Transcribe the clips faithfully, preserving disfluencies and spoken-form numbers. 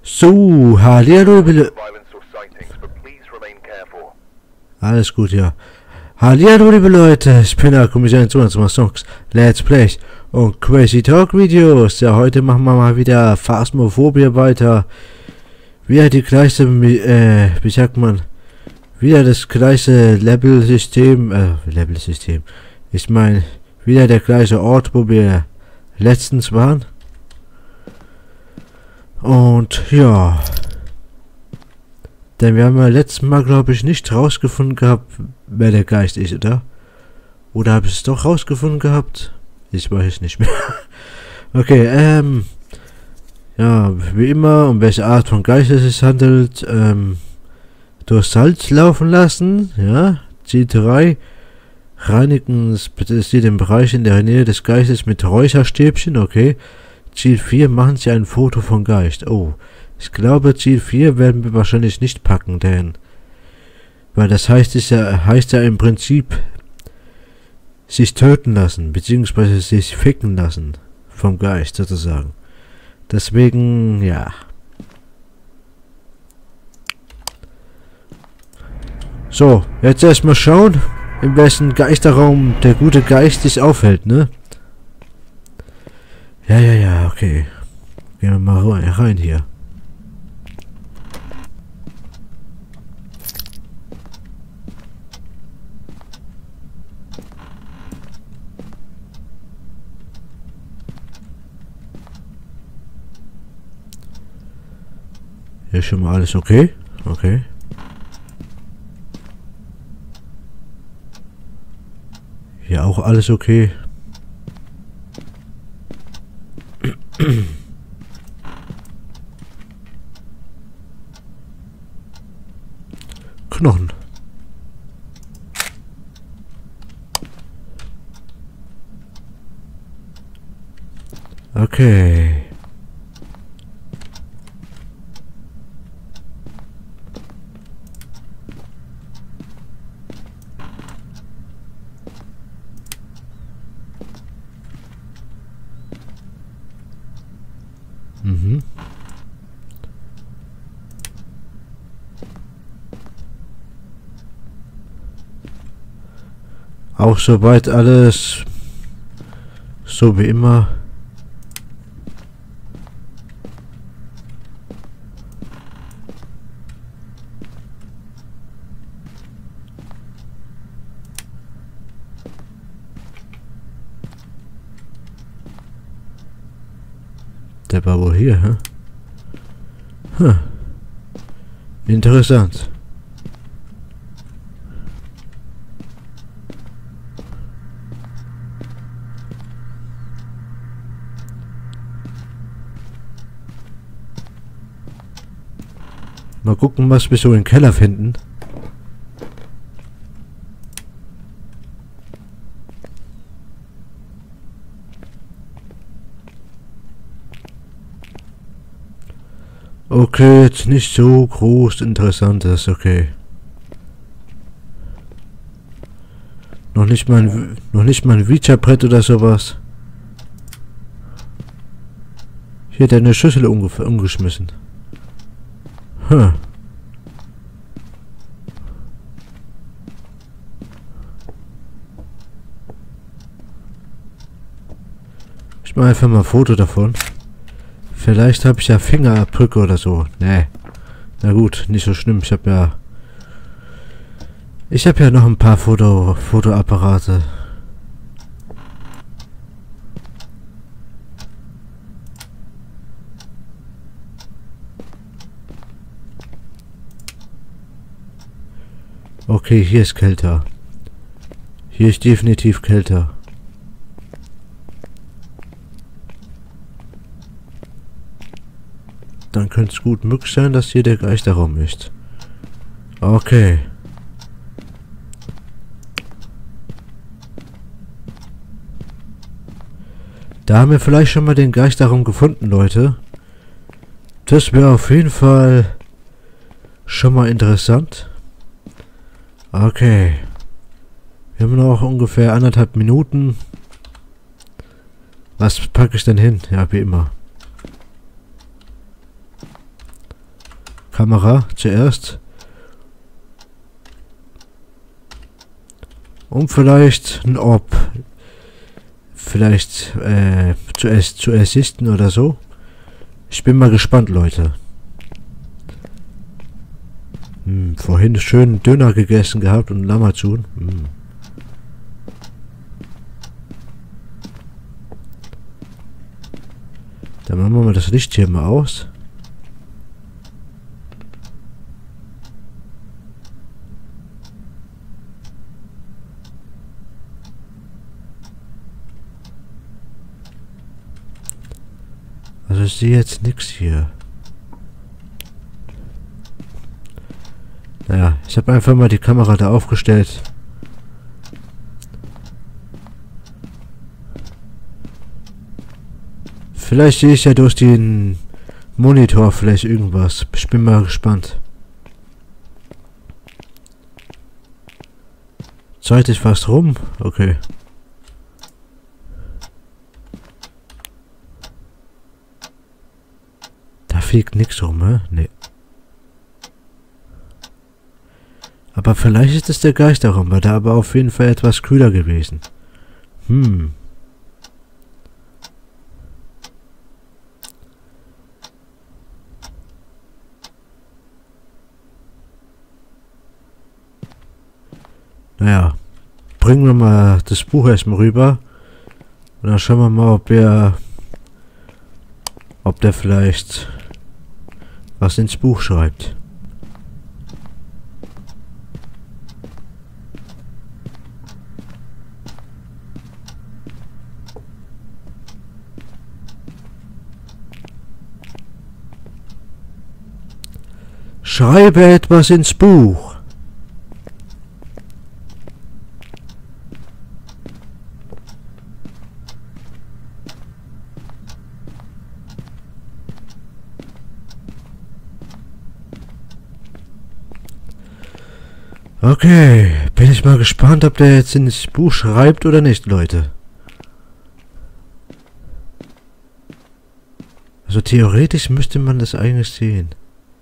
So, hallihallo, bitte. Alles gut, ja. Hallihallo, liebe Leute, ich bin der Kommissar zu unserem Songs, Let's Play und Crazy Talk Videos. Ja, heute machen wir mal wieder Phasmophobia weiter. Wieder die gleiche, äh, wie sagt man, wieder das gleiche Level-System, äh, Level-System. Ich meine, wieder der gleiche Ort, wo wir letztens waren. Und ja, denn wir haben ja letztes Mal, glaube ich, nicht rausgefunden gehabt, wer der Geist ist, oder? Oder habe ich es doch rausgefunden gehabt? Ich weiß es nicht mehr. Okay, ähm, ja, wie immer, um welche Art von Geist es sich handelt, ähm, durch Salz laufen lassen, ja, Ziel drei, reinigen Sie den Bereich in der Nähe des Geistes mit Räucherstäbchen, okay. Ziel vier, machen Sie ein Foto von Geist. Oh, ich glaube, Ziel vier werden wir wahrscheinlich nicht packen, denn weil das heißt, ist ja, heißt ja im Prinzip sich töten lassen, beziehungsweise sich ficken lassen vom Geist sozusagen. Deswegen, ja. So, jetzt erstmal schauen, in welchem Geisterraum der gute Geist sich aufhält, ne? Ja, ja, ja, okay. Gehen wir mal rein, rein hier. Hier ist schon mal alles okay? Okay. Hier auch alles okay. Knochen. Okay. Mhm. Auch soweit alles so wie immer. Der war wohl hier, hä? Huh? Interessant. Mal gucken, was wir so im Keller finden. Okay, jetzt nicht so groß interessant, das ist okay. Noch nicht mal ein, noch nicht mal ein Ouija-Brett oder sowas. Hier hat er eine Schüssel umge umgeschmissen. Huh. Ich mache einfach mal ein Foto davon. Vielleicht habe ich ja Fingerabdrücke oder so. Nee. Na gut, nicht so schlimm. Ich habe ja... Ich habe ja noch ein paar Foto Fotoapparate. Okay, hier ist kälter. Hier ist definitiv kälter. Dann könnte es gut möglich sein, dass hier der Geisterraum ist. Okay. Da haben wir vielleicht schon mal den Geisterraum gefunden, Leute. Das wäre auf jeden Fall schon mal interessant. Okay. Wir haben noch ungefähr anderthalb Minuten. Was packe ich denn hin? Ja, wie immer. Kamera zuerst. Und vielleicht ein Orb. Vielleicht äh, zuerst zu assisten oder so. Ich bin mal gespannt, Leute. Hm, vorhin schön Döner gegessen gehabt und Lamazun. Hm. Dann machen wir mal das Licht hier mal aus. Also ich sehe jetzt nichts hier. Naja, ich habe einfach mal die Kamera da aufgestellt. Vielleicht sehe ich ja durch den Monitor vielleicht irgendwas. Ich bin mal gespannt. Zeit ist fast rum. Okay. Da fliegt nichts rum, ne? Nee. Aber vielleicht ist es der Geisterraum, weil da aber auf jeden Fall etwas kühler gewesen. Hm. Naja, bringen wir mal das Buch erstmal rüber. Und dann schauen wir mal, ob er... Ob der vielleicht was ins Buch schreibt. Schreibe etwas ins Buch. Okay, bin ich mal gespannt, ob der jetzt ins Buch schreibt oder nicht, Leute. Also theoretisch müsste man das eigentlich sehen.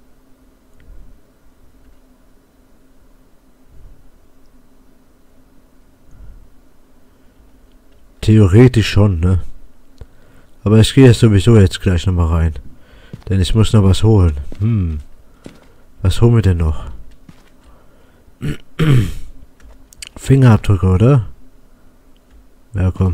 Theoretisch schon, ne? Aber ich gehe sowieso jetzt gleich nochmal rein. Denn ich muss noch was holen. Hm. Was holen wir denn noch? Fingerabdrücke, oder? Ja, komm.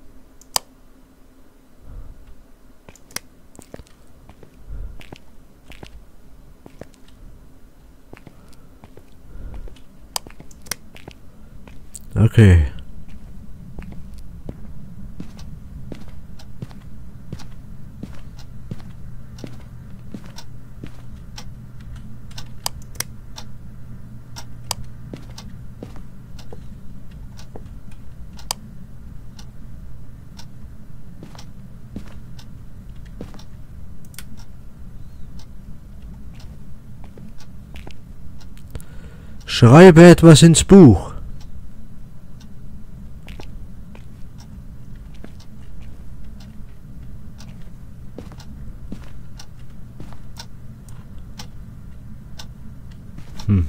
Okay. Schreibe etwas ins Buch. Hm.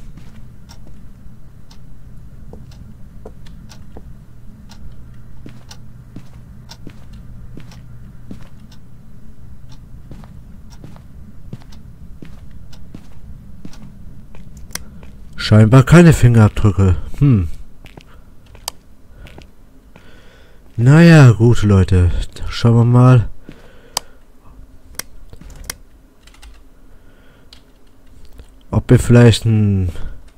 Scheinbar keine Fingerabdrücke. Hm. Naja, gut, Leute. Schauen wir mal. Ob wir vielleicht ein...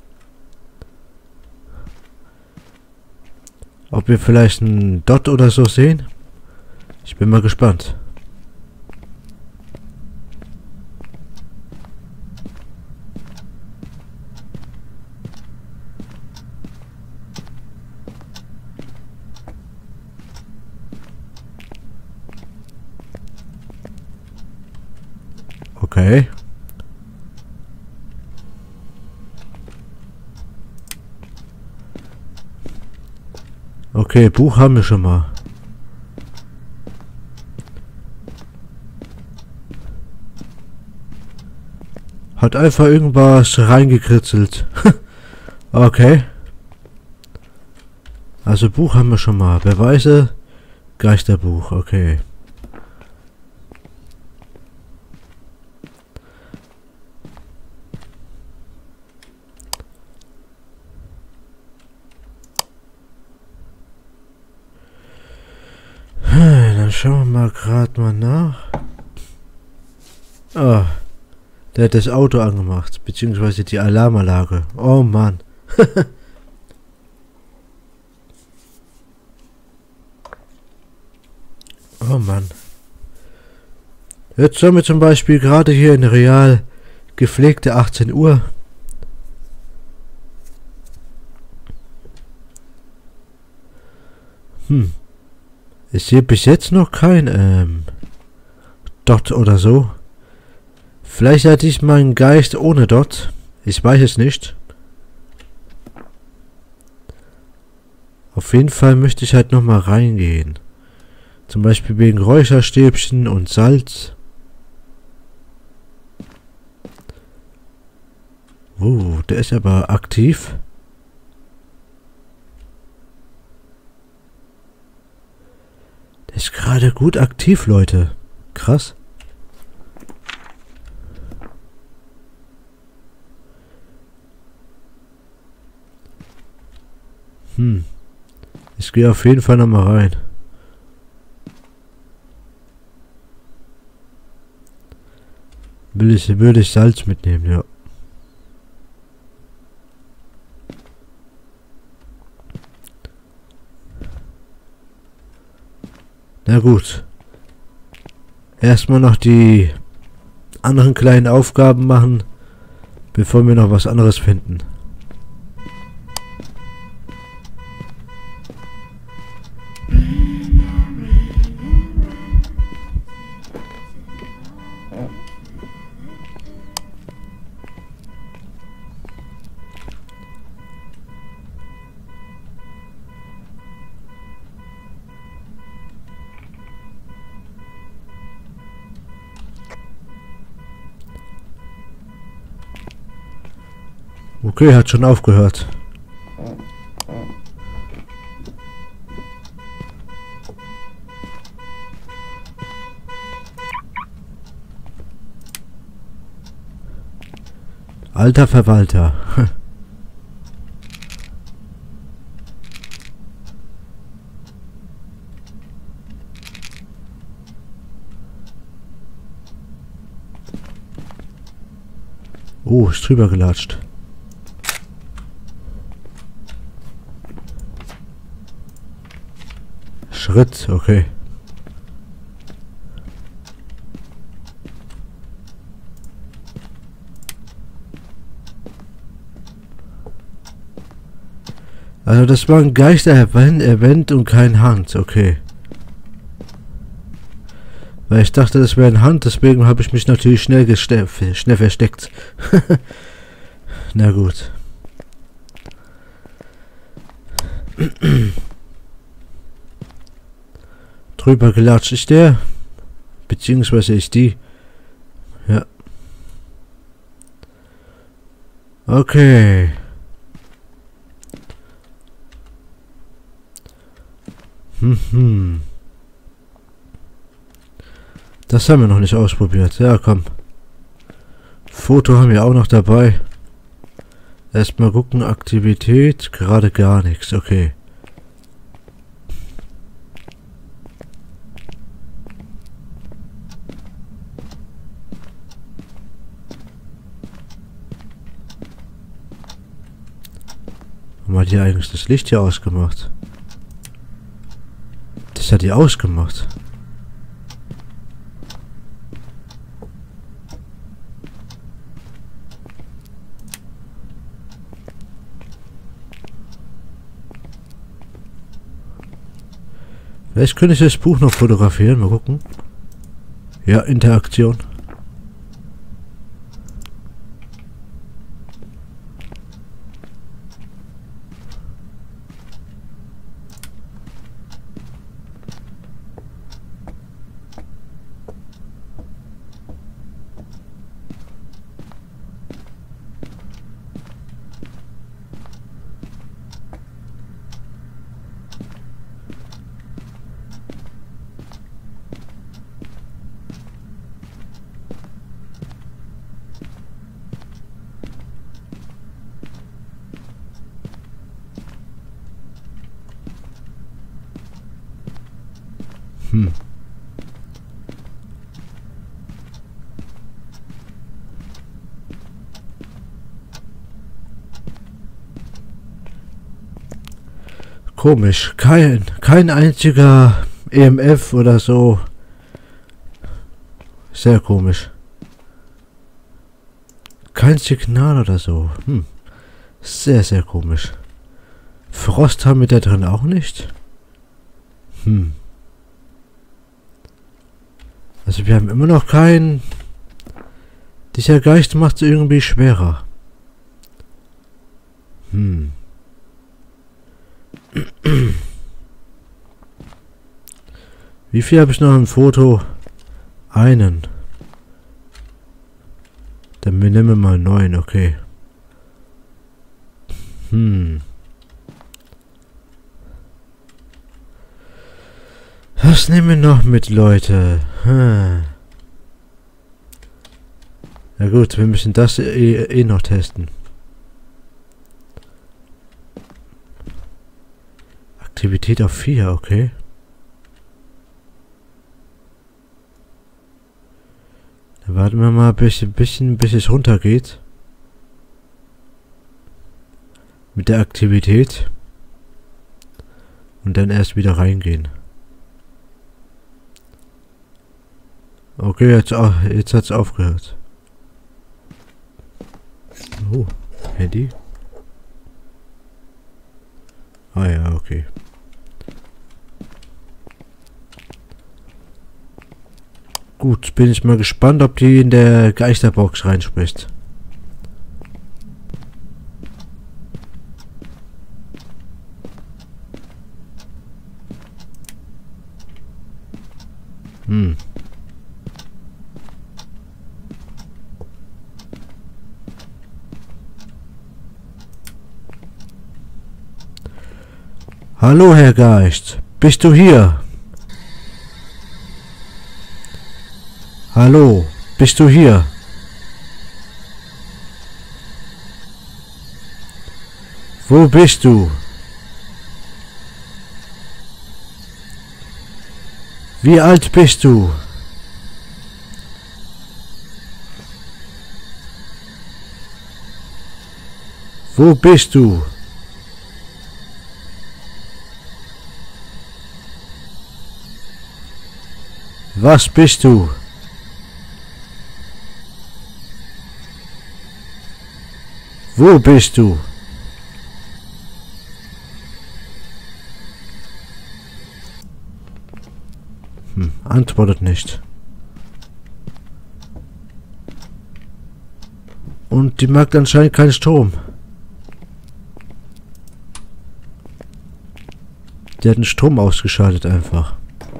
Ob wir vielleicht ein Dot oder so sehen. Ich bin mal gespannt. Okay. Okay, Buch haben wir schon mal. Hat einfach irgendwas reingekritzelt. Okay. Also Buch haben wir schon mal. Beweise. Geisterbuch. Okay. Dann schauen wir mal gerade mal nach. Ah. Der hat das Auto angemacht, beziehungsweise die Alarmanlage. Oh Mann. Oh Mann. Jetzt haben wir zum Beispiel gerade hier in Real gepflegte achtzehn Uhr. Hm. Ich sehe bis jetzt noch kein ähm, Dot oder so. Vielleicht hatte ich meinen Geist ohne Dot. Ich weiß es nicht. Auf jeden Fall möchte ich halt nochmal reingehen. Zum Beispiel wegen Räucherstäbchen und Salz. Oh, der ist aber aktiv. Der ist gerade gut aktiv, Leute. Krass. Hm. Ich gehe auf jeden Fall nochmal rein. Will ich, würde ich Salz mitnehmen, ja. Na gut. Erstmal noch die anderen kleinen Aufgaben machen, bevor wir noch was anderes finden. Okay, hat schon aufgehört. Alter Verwalter. Oh, ist drüber gelatscht. Schritt, okay. Also das war ein Geister-Event und kein Hand, okay. Weil ich dachte, das wäre ein Hand, deswegen habe ich mich natürlich schnell, schnell versteckt. Na gut. Drüber gelatscht ist der. Beziehungsweise ist die. Ja. Okay. Hm, hm. Das haben wir noch nicht ausprobiert. Ja, komm. Foto haben wir auch noch dabei. Erstmal gucken, Aktivität. Gerade gar nichts. Okay. Warum hat die eigentlich das Licht hier ausgemacht? Das hat die ausgemacht. Vielleicht könnte ich das Buch noch fotografieren. Mal gucken. Ja, Interaktion. Hm. Komisch. Kein, kein einziger E M F oder so. Sehr komisch. Kein Signal oder so. Hm. Sehr, sehr komisch. Frost haben wir da drin auch nicht. Hm. Also wir haben immer noch keinen... Dieser Geist macht es irgendwie schwerer. Hm. Wie viel habe ich noch im Foto? Einen. Dann wir nehmen mal neun, okay. Hm. Was nehmen wir noch mit, Leute? Hm. Na gut, wir müssen das eh, eh noch testen. Aktivität auf vier, okay. Dann warten wir mal ein bisschen, bisschen bis es runtergeht. Mit der Aktivität. Und dann erst wieder reingehen. Okay, jetzt, jetzt hat es aufgehört. Oh, Handy. Ah ja, okay. Gut, bin ich mal gespannt, ob die in der Geisterbox reinspricht. Hm. Hallo, Herr Geist. Bist du hier? Hallo, bist du hier? Wo bist du? Wie alt bist du? Wo bist du? Was bist du? Wo bist du? Hm, antwortet nicht. Und die mag anscheinend keinen Strom. Die hat den Strom ausgeschaltet einfach.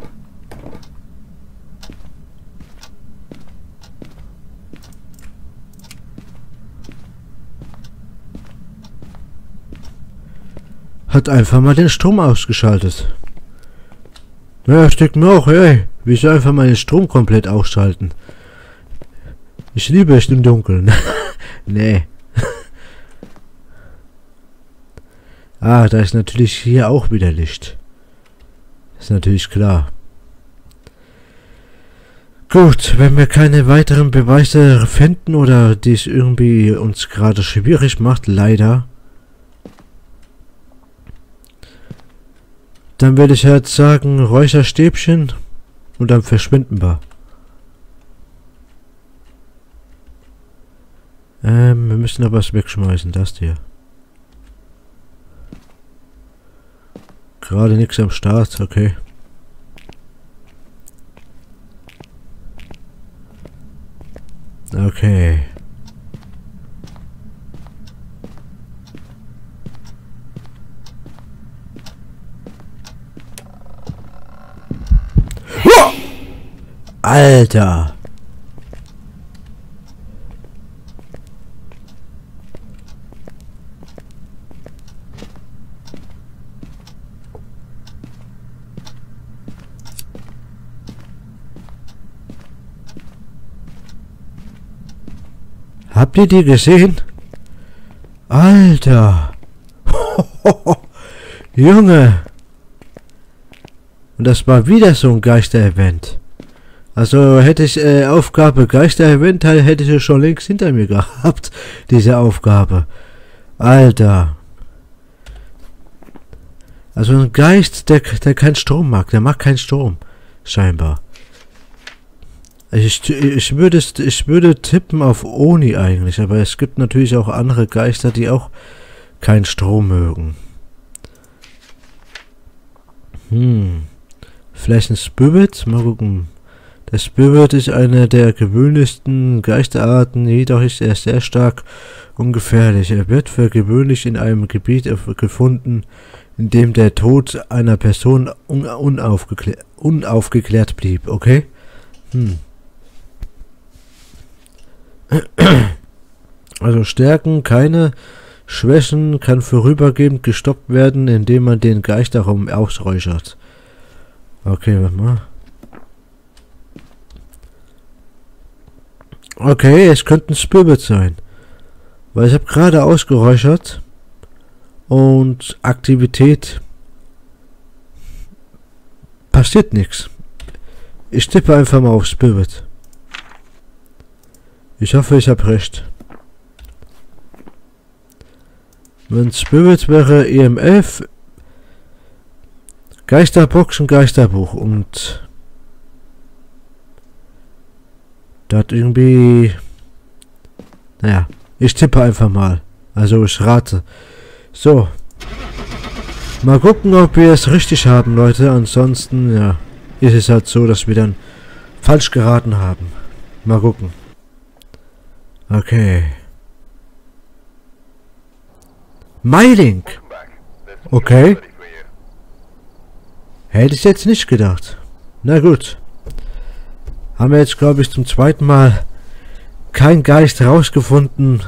Hat einfach mal den Strom ausgeschaltet. Ja, steckt mir auch, ey. Wieso einfach mal den Strom komplett ausschalten? Ich liebe es im Dunkeln. Nee. Ah, da ist natürlich hier auch wieder Licht. Ist natürlich klar. Gut, wenn wir keine weiteren Beweise finden oder dies irgendwie uns gerade schwierig macht, leider, dann werde ich jetzt sagen, Räucherstäbchen und dann verschwinden wir. Ähm, wir müssen aber was wegschmeißen, das hier. Gerade nichts am Start, okay. Okay. Alter! Habt ihr die gesehen? Alter! Junge! Und das war wieder so ein Geister-Event. Also hätte ich äh, Aufgabe Geister-Event, hätte ich es schon längst hinter mir gehabt, diese Aufgabe. Alter. Also ein Geist, der, der keinen Strom mag, der mag keinen Strom. Scheinbar. Ich, ich, würde, ich würde tippen auf Oni eigentlich, aber es gibt natürlich auch andere Geister, die auch keinen Strom mögen. Hm. Vielleicht ein Spirit? Mal gucken. Der Spirit ist eine der gewöhnlichsten Geisterarten, jedoch ist er sehr stark und gefährlich. Er wird für gewöhnlich in einem Gebiet gefunden, in dem der Tod einer Person un unaufgeklärt, unaufgeklärt blieb. Okay? Hm. Also Stärken, keine Schwächen, kann vorübergehend gestoppt werden, indem man den Geisterraum ausräuchert. Okay, warte mal. Okay, es könnte ein Spirit sein. Weil ich habe gerade ausgeräuchert. Und Aktivität. Passiert nichts. Ich tippe einfach mal auf Spirit. Ich hoffe, ich habe recht. Wenn Spirit wäre E M F, Geisterbox und Geisterbuch und das irgendwie, naja, ich tippe einfach mal. Also ich rate. So. Mal gucken, ob wir es richtig haben, Leute. Ansonsten, ja, ist es halt so, dass wir dann falsch geraten haben. Mal gucken. Okay. MyLink. Okay. Hätte ich jetzt nicht gedacht. Na gut. Haben wir jetzt, glaube ich, zum zweiten Mal kein Geist rausgefunden.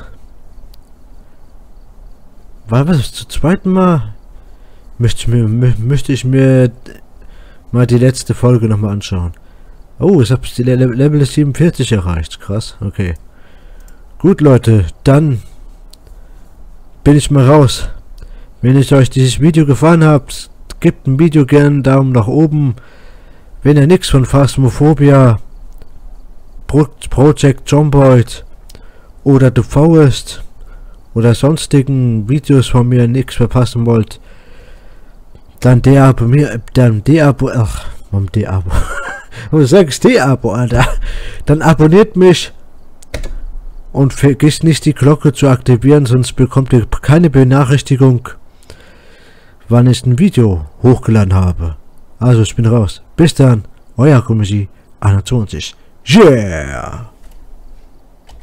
War was zum zweiten Mal? Möchte ich mir, möchte ich mir mal die letzte Folge nochmal anschauen. Oh, ich habe die Le Level siebenundvierzig erreicht. Krass, okay. Gut, Leute, dann bin ich mal raus. Wenn es euch dieses Video gefallen hat, gebt dem Video gerne einen Daumen nach oben. Wenn ihr nichts von Phasmophobia, Pro Project Zomboid oder The Forest oder sonstigen Videos von mir nichts verpassen wollt, dann de-abo mir, dann de-abo, ach, warum de-abo? Was sagst du, de-abo, Alter? Dann abonniert mich und vergisst nicht die Glocke zu aktivieren, sonst bekommt ihr keine Benachrichtigung, wann ich ein Video hochgeladen habe. Also ich bin raus. Bis dann, euer Kommissar einundzwanzig. Yeah!